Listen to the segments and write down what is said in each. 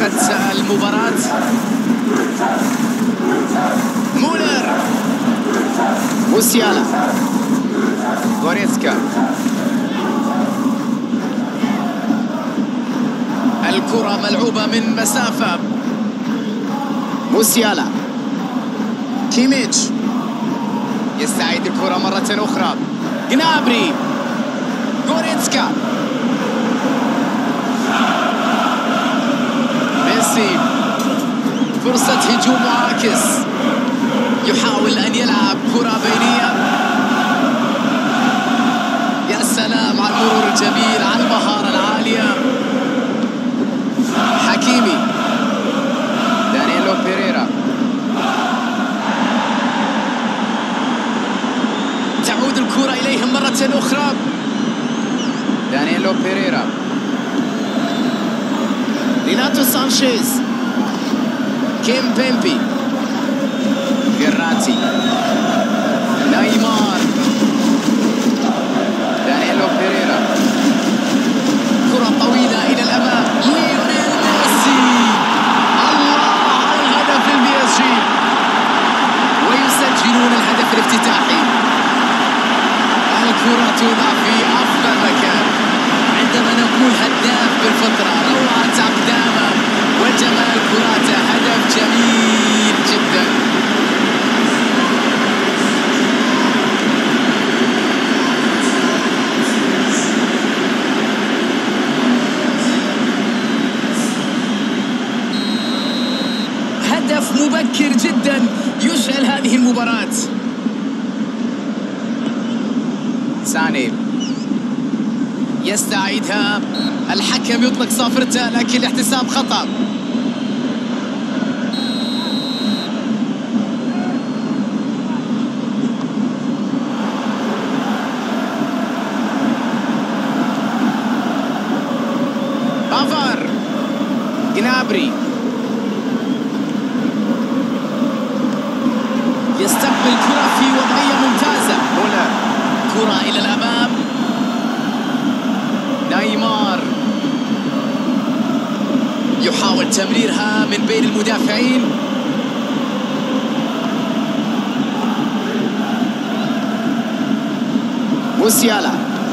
بدأت المباراة. مولر، موسيالا، غوريتسكا، الكرة ملعوبة من مسافة. موسيالا، كيميتش يستعيد الكرة مرة أخرى. جنابري، غوريتسكا، ميسي، فرصة هجوم معاكس، يحاول أن يلعب كرة بينية. يا سلام على المرور الجميل، على المهارة العالية. حكيمي، دانييلو بيريرا، تعود الكرة إليهم مرة أخرى. دانييلو بيريرا، ريناتو سانشيز، كيم بيمبي، فيراتي، نيمار، دانييلو بيريرا، كرة طويلة إلى الأمام. ليونيل ميسي، الله على الهدف للبي اس جي، ويسجلون الهدف الافتتاحي. الكرة توضع في أفضل مكان. عندما نقول هداف بالفطرة، روعة أقدامه وجمال كراته، هدف جميل جدا. هدف مبكر جدا يشعل هذه المباراة. ساني يستعيدها، الحكم يطلق صافرته لكن الاحتساب خطأ. بافار، جنابري يستقبل كرة في وضعية ممتازة. مولر، كرة إلى الأمام. نيمار يحاول تمريرها من بين المدافعين. موسيالا،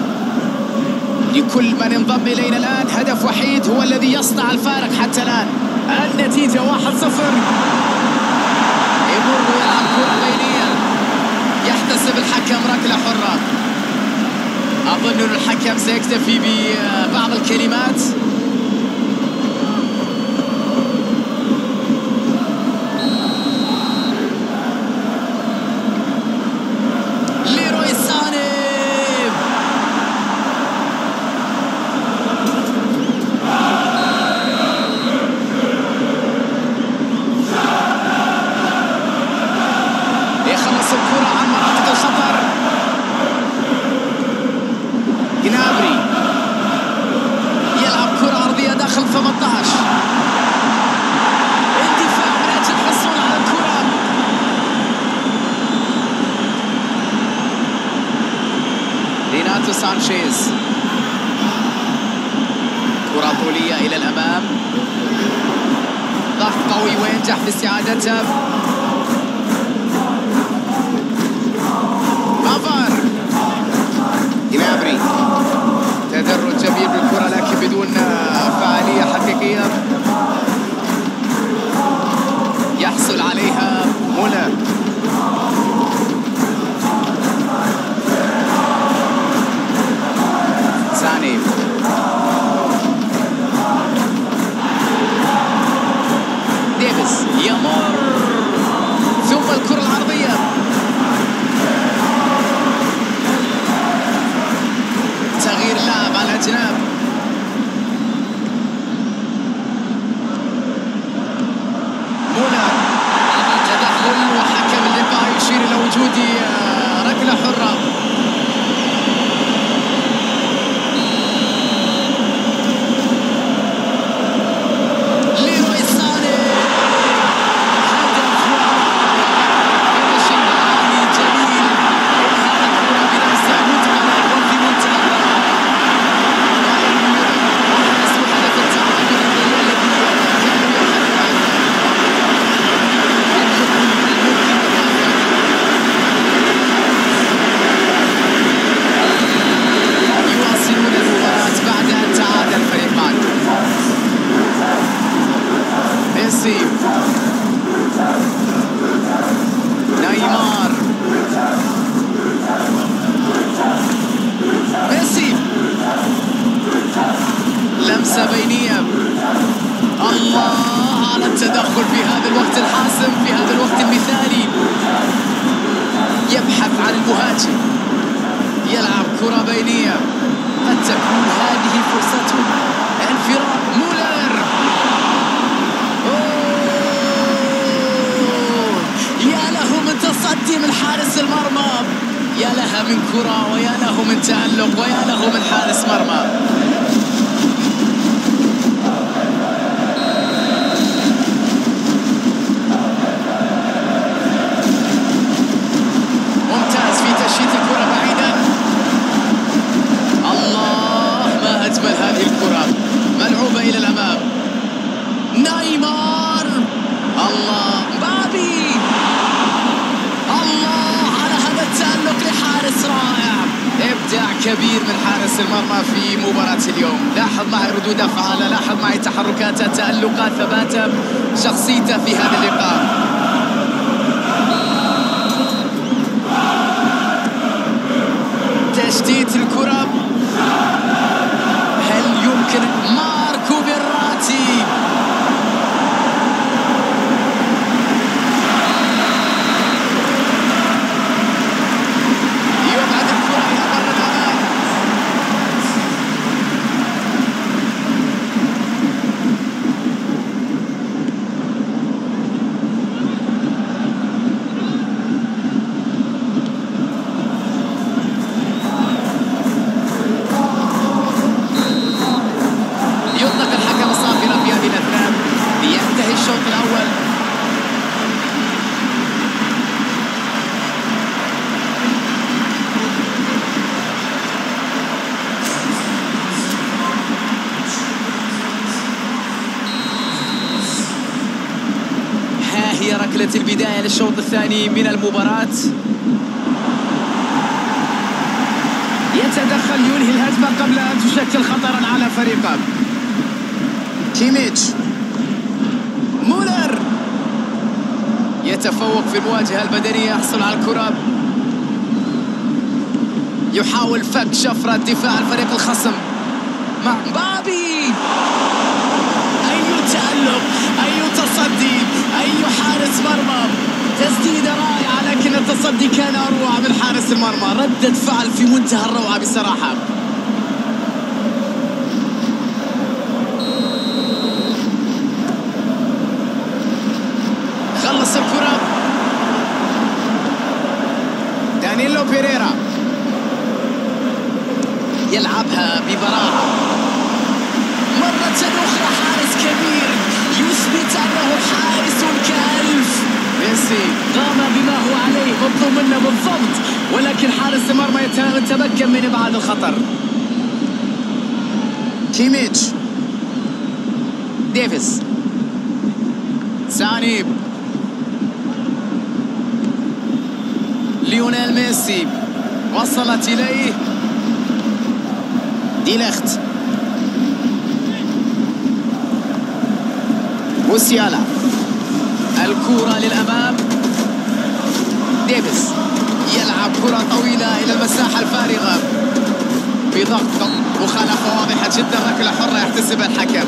لكل من انضم إلينا الآن هدف وحيد هو الذي يصنع الفارق حتى الآن. النتيجة 1-0. يمر ويلعب كرة بينية، يحتسب الحكم ركلة حرة. أظن أن الحكم سيكتفي ببعض الكلمات. ليروي ساني، يخلص الكرة عن مناطق الخطر. جنابري يلعب كرة عرضية داخل 18. اندفاع من أجل الحصول على الكرة. ريناتو سانشيز، كرة طولية إلى الأمام. ضغط قوي وينجح في استعادتها. بافار، جنابري، تدرج جميل بالكرة لكن بدون فعالية حقيقية. يحصل عليها مولر. ساني، ديفيس يمر، ثم الكرة العرضية. تغيير لاعب على الأجناب. بينية. الله على التدخل في هذا الوقت الحاسم، في هذا الوقت المثالي. يبحث عن المهاجم، يلعب كرة بينية، قد تكون هذه فرصته. انفراد مولر، يا له من تصدي من حارس المرمى، يا لها من كرة ويا له من تألق ويا له من حارس مرمى. ممتاز في تشييد الكرة بعيدا. الله ما أجمل هذه الكرة، ملعوبة إلى الأمام. نيمار، الله بابي، الله على هذا التألق لحارس رائع. إبداع كبير من حارس المرمى في مباراة اليوم. لاحظ معي ردود أفعاله، لاحظ معي تحركاته، تألقات، ثباته، شخصيته في هذا اللقاء. تشتيت الكرة، هل يمكن ماركو فيراتي؟ يبعد الكرة إلى بر الأمان. يطلق الحكم الصافرة في هذه الأثناء لينتهي الشوط الأول. ها هي ركلة البداية للشوط الثاني من المباراة. يتدخل ينهي الهجمة قبل أن تشكل خطرا على فريقه. كيميتش، مولر يتفوق في المواجهة البدنية، يحصل على الكرة، يحاول فك شفرة دفاع الفريق الخصم مع بابي. أي تألق، أي تصدي، أي حارس مرمى. تسديدة رائعة لكن التصدي كان أروع من حارس المرمى. ردة فعل في منتهى الروعة بصراحة. خلص الكرة دانيلو بيريرا، يلعبها ببراعة مرة أخرى. حارس كبير يثبت أنه حارس كألف. ميسي قام بما هو عليه مطلوب منه بالضبط، ولكن حارس المرمى يتمكن من إبعاد الخطر. كيميتش، ديفيس، ساني، ليونيل ميسي، وصلت إليه دي ليخت، موسيالا، الكرة للأمام. ديفيس يلعب كرة طويلة إلى المساحة الفارغة بضغط. مخالفة واضحة جدا، ركلة حرة يحتسبها الحكم.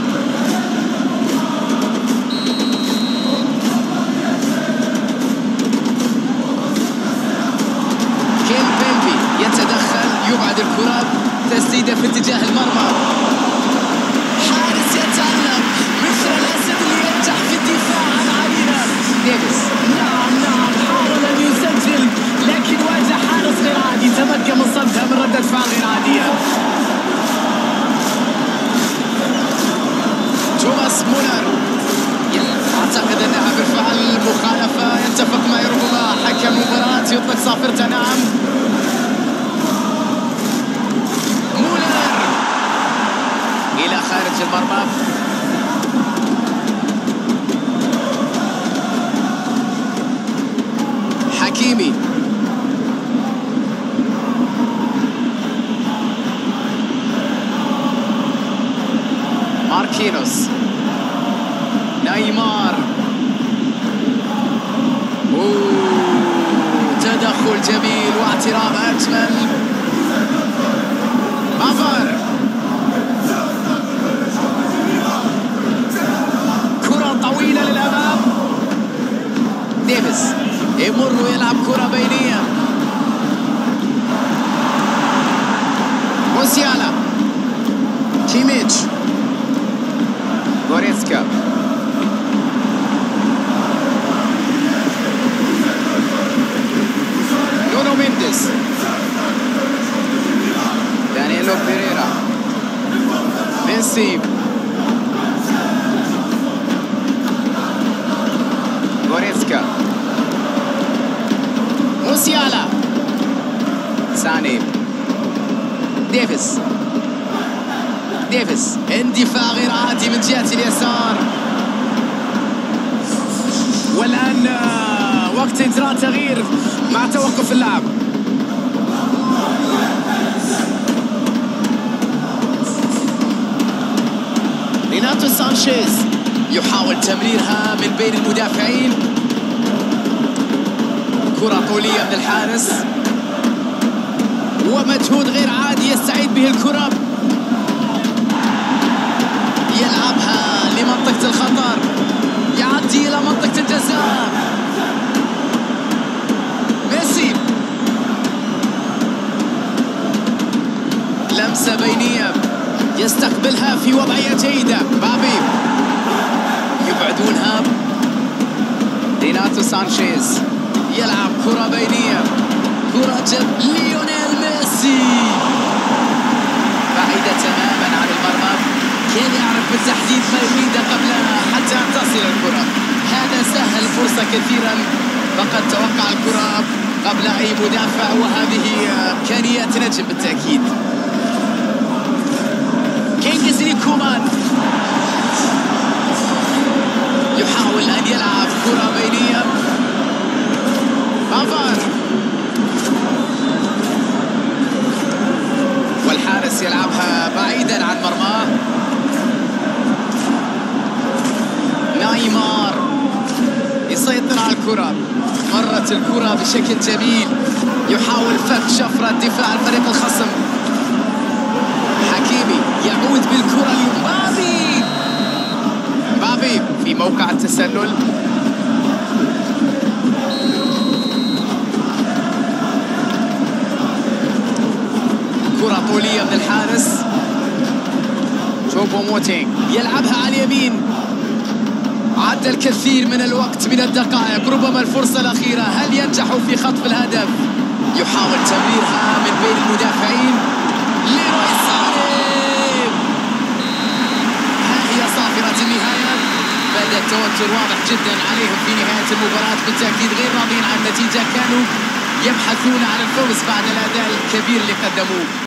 كيم بيمبي يتدخل، يبعد الكرة، تسديدة في اتجاه المرمى. حارس يتألق مثل الأسد اللي ينجح في الدفاع عن عدينا. ديفيس، نعم حاول أن يسجل لكن واجه حارس غير عادي، تمكن من صدها من ردة فعل غير عادية. توماس مولر، أعتقد أنها بالفعل مخالفة، يتفق معي ربما حكم المباراة يطلق صافرته. نعم، مولر إلى خارج المرمى. حكيمي، ماركينوس، نيمار، تدخل جميل واعتراض أجمل. مافر، يلعب كرة بينية. موسيالا، كيميتش، غوريتسكا، نونو مينديز، دانييلو بيريرا، ميسي، غوريتسكا، موسيالا، ساني، ديفيس، اندفاع غير عادي من جهة اليسار. والآن وقت إجراء تغيير مع توقف اللعب. ريناتو سانشيز يحاول تمريرها من بين المدافعين. كرة طولية من الحارس ومجهود غير عادي يستعيد به الكرة. يلعبها لمنطقة الخطر، يعدي إلى منطقة الجزاء. ميسي، لمسة بينية يستقبلها في وضعية جيدة. بابي يبعدونها. ريناتو سانشيز يلعب كرة بينية، كرة جاب ليونيل ميسي بعيدة تماما عن المرمى. كان يعرف بالتحديد ما يريده قبل حتى أن تصل الكرة. هذا سهل الفرصة كثيرا، فقد توقع الكرة قبل أي مدافع، وهذه إمكانيات نجم بالتأكيد. كينغزلي كومان يحاول أن يلعب كرة بينية. بافار والحارس يلعبها بعيدا عن مرماه. نايمار يسيطر على الكرة، مرت الكرة بشكل جميل، يحاول فك شفرة دفاع الفريق الخصم. حكيمي يعود بالكرة لمبابي. مبابي في موقع التسلل. كرة طولية من الحارس. شوبو موتينغ يلعبها على اليمين. عدى الكثير من الوقت من الدقائق، ربما الفرصة الأخيرة. هل ينجح في خطف الهدف؟ يحاول تمريرها من بين المدافعين. ليروي ساني. ها هي صافرة النهاية. بدأ التوتر واضح جدا عليهم في نهاية المباراة، بالتأكيد غير راضين عن النتيجة، كانوا يبحثون عن الفوز بعد الأداء الكبير اللي قدموه.